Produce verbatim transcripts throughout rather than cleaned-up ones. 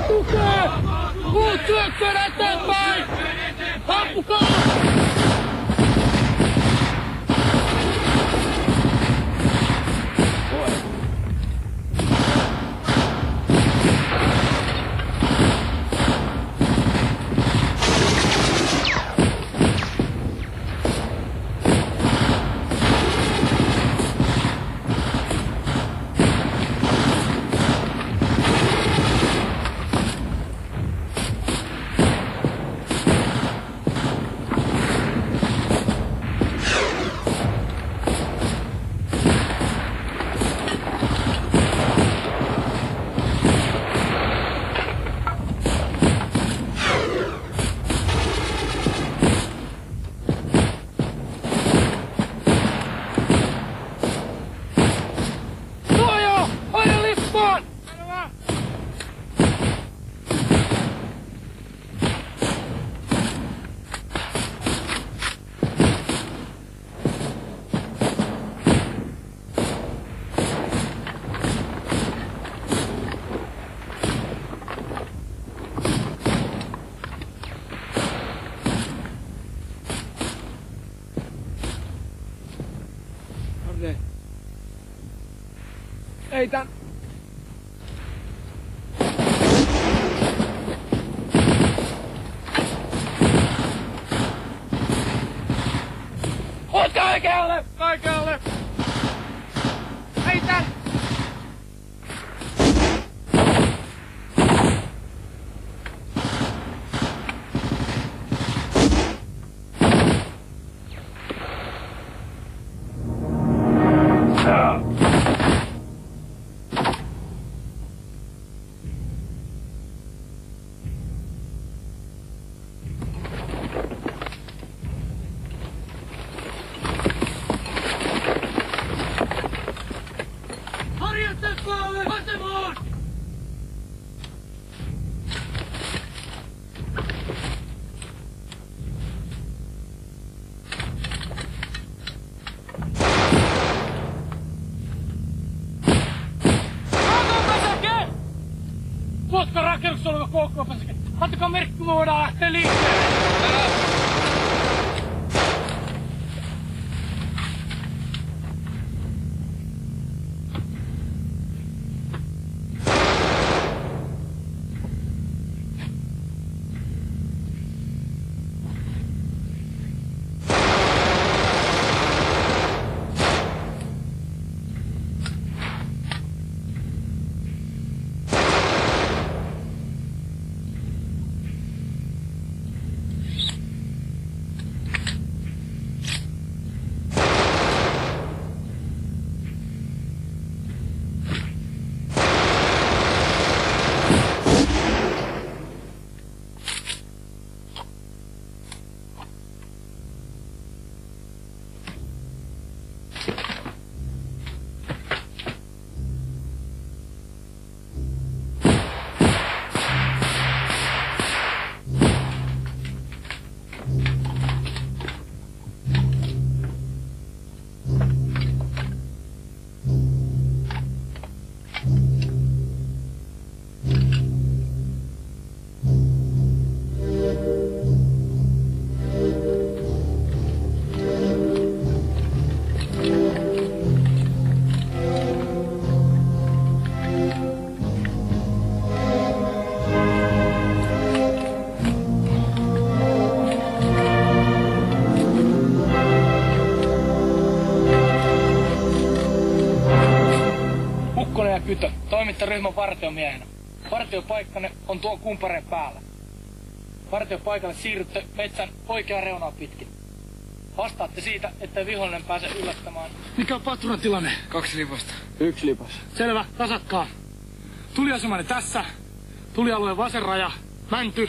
tukee! Muut syöksyön eteenpäin! Ampukaa! Ei tän... Otka oikealle! Oikealle! Ei tän... Tuotka rakennuksessa oleva koukkuopasake. Antakaa merkki, kun me voidaan lähteä liikkeelle. Kytö, toimitte ryhmän vartiomiehenä. Vartiopaikkanne on tuon kumpareen päällä. Vartiopaikalle siirrytte metsän oikeaa reunaa pitkin. Vastaatte siitä, ettei vihollinen pääse yllättämään. Mikä on patruunatilanne? Kaksi lipasta. Yksi lipas. Selvä, tasatkaa. Tuliasemani tässä. Tulialueen vasen raja, mänty.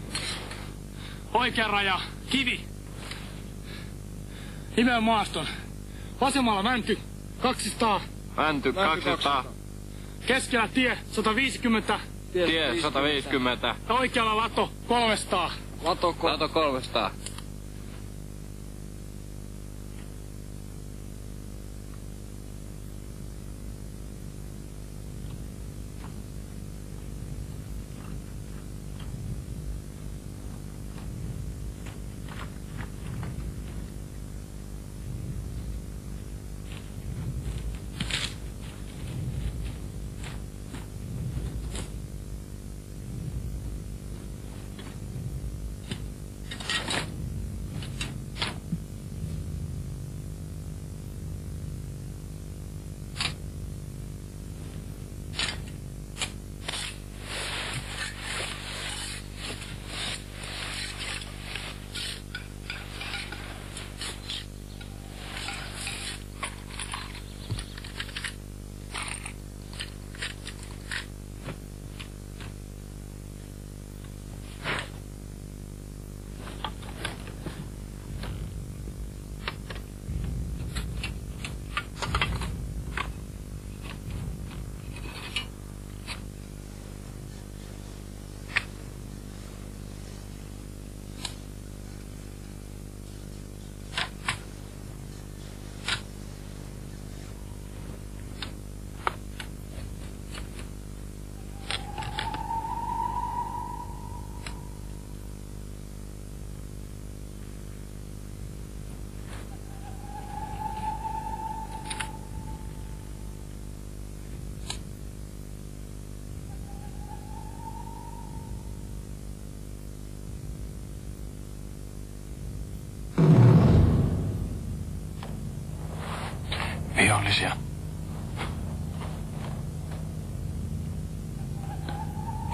Oikea raja, kivi. Nimeän maaston. Vasemmalla mänty, kaksisataa. Mänty, kaksisataa. Keskellä tie, sata viisikymmentä. Tie, sata viisikymmentä. Ja oikealla lato, kolmesataa. Lato, ko- lato kolmesataa.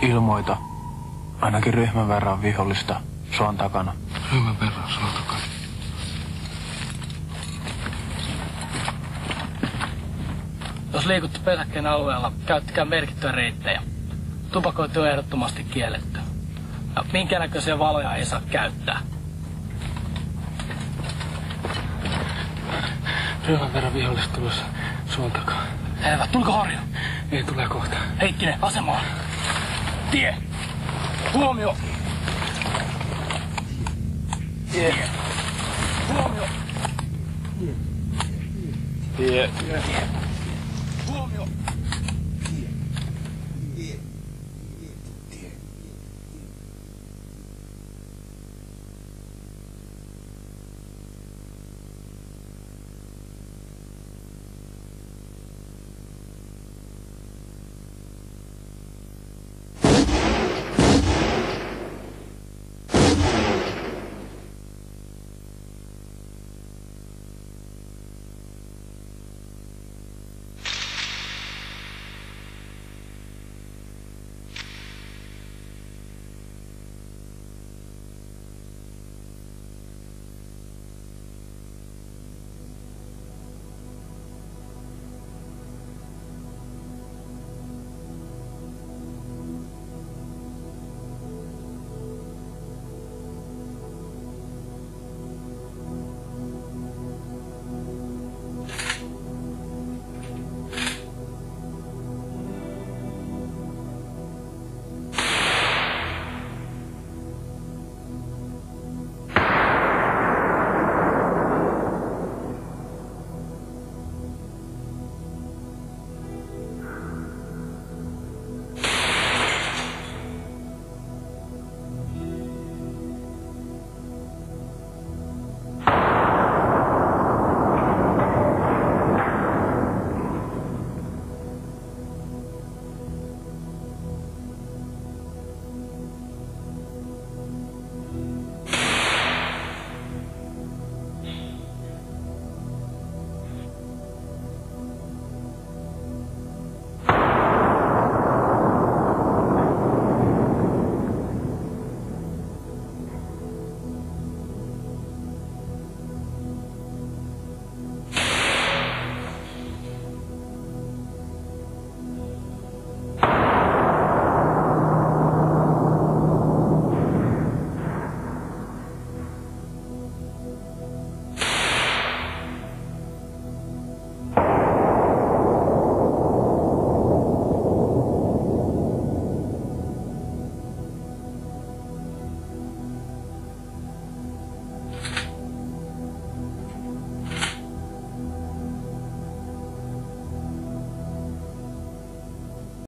Ilmoita. Ainakin ryhmän verran vihollista suon takana. Ryhmän verran suon takana. Jos liikutte pesäkkeen alueella, käyttäkää merkittyjä reittejä. Tupakointi on ehdottomasti kielletty. Ja minkä näköisiä valoja ei saa käyttää. Ryhmän verran vihollista tulossa suon takaa. Selvä, tuliko harja? Ei tule kohta. Heikkinen, asemaan. Tie! Huomio! Tie! Huomio! Tie! Tie!